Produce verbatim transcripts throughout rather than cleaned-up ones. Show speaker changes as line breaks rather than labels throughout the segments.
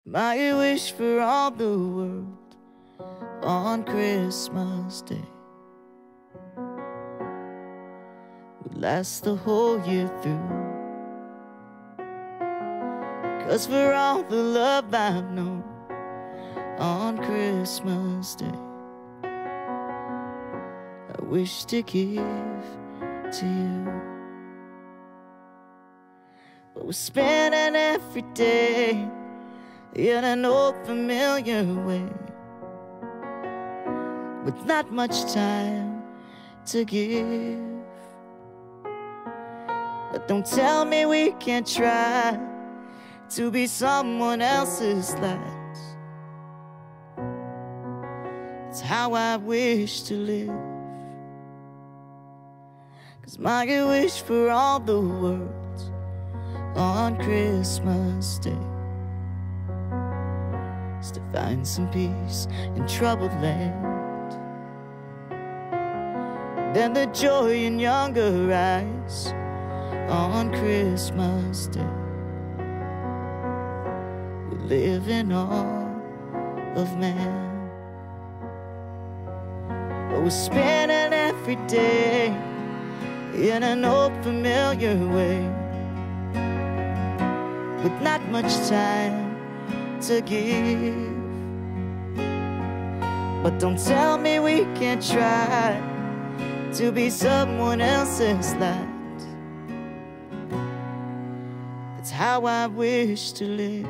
My wish for all the world on Christmas Day would last the whole year through. 'Cause for all the love I've known on Christmas Day, I wish to give to you. But we're spending every day in an old familiar way, with not much time to give. But don't tell me we can't try to be someone else's light. It's how I wish to live. 'Cause my wish for all the world on Christmas Day is to find some peace in troubled land. Then the joy in younger eyes on Christmas Day. We live in awe of man. But we're spending every day in an old familiar way, with not much time to give. But don't tell me we can't try to be someone else's light. That's how I wish to live.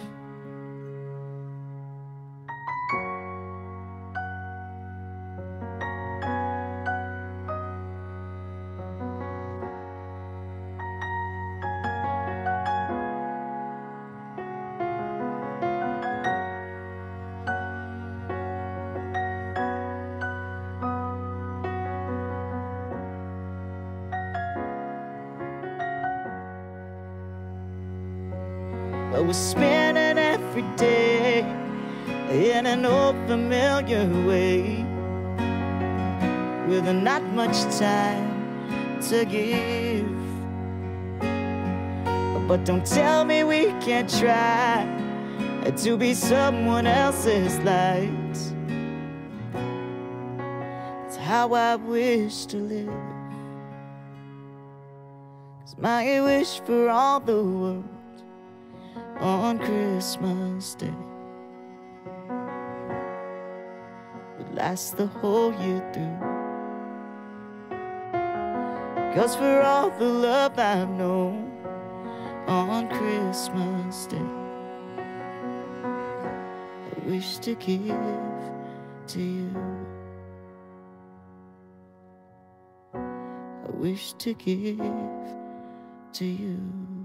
But we're spending every day in an old familiar way, with not much time to give. But don't tell me we can't try to be someone else's light. That's how I wish to live. 'Cause my wish for all the world on Christmas Day would last the whole year through. 'Cause for all the love I've known on Christmas Day, I wish to give to you. I wish to give to you.